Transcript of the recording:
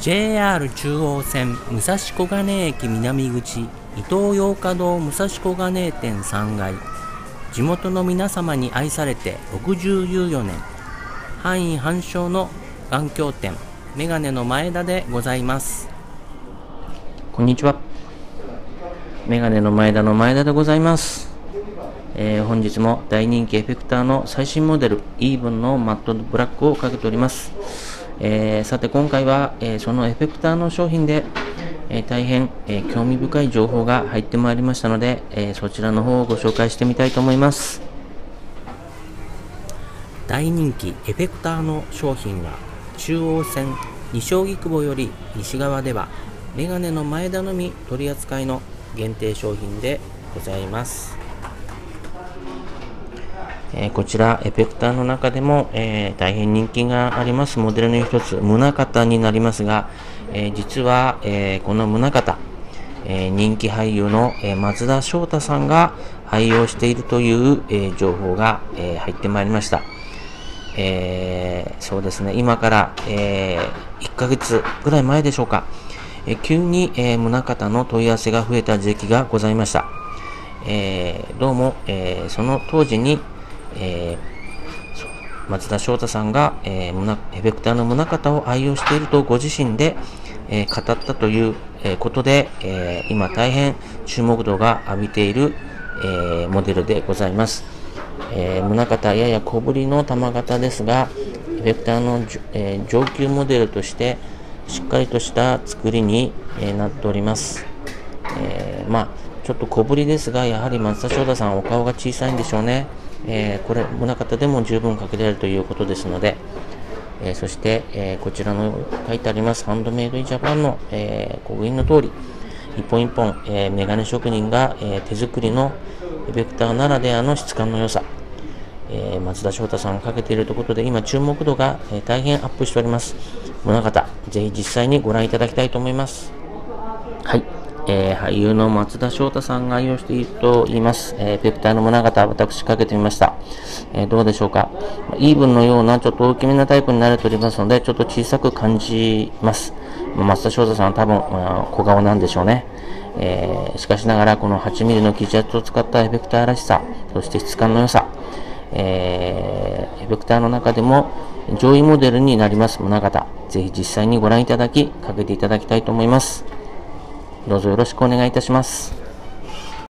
JR 中央線武蔵小金駅南口伊東洋華堂武蔵小金井店3階。地元の皆様に愛されて64年、半位半生の眼鏡店メガネの前田でございます。こんにちは。メガネの前田でございます。本日も大人気エフェクターの最新モデルイーブンのマットブラックをかけております。さて今回は、そのエフェクターの商品で、大変、興味深い情報が入ってまいりましたので、そちらの方をご紹介してみたいと思います。大人気エフェクターの商品は中央線西荻窪より西側ではメガネの前田のみ取り扱いの限定商品でございます。こちらエフェクターの中でも、大変人気がありますモデルの一つ、宗像になりますが、実は、この宗像、人気俳優の、松田翔太さんが愛用しているという、情報が、入ってまいりました。そうですね、今から、1ヶ月ぐらい前でしょうか、急に、宗像の問い合わせが増えた時期がございました。どうも、その当時に松田翔太さんが、エフェクターの宗像を愛用しているとご自身で、語ったという、ことで、今大変注目度が浴びている、モデルでございます。宗像やや小ぶりの玉型ですが、エフェクターの、上級モデルとしてしっかりとした作りに、なっております。ちょっと小ぶりですが、やはり松田翔太さんお顔が小さいんでしょうね。これ宗像でも十分かけられるということですので、そして、こちらの書いてありますハンドメイドインジャパンの、刻印の通り一本一本、メガネ職人が、手作りのエフェクターならではの質感の良さ、松田翔太さんがかけているということで今注目度が、大変アップしております。宗像、ぜひ実際にご覧いただきたいと思います。はい、俳優の松田翔太さんが愛用していると言います、エフェクターの宗像、私かけてみました。どうでしょうか。イーブンのようなちょっと大きめなタイプに慣れておりますので、ちょっと小さく感じます。松田翔太さんは多分、小顔なんでしょうね。しかしながらこの 8mm の生地圧を使ったエフェクターらしさ、そして質感の良さ、エフェクターの中でも上位モデルになります宗像、ぜひ実際にご覧いただき、かけていただきたいと思います。どうぞよろしくお願いいたします。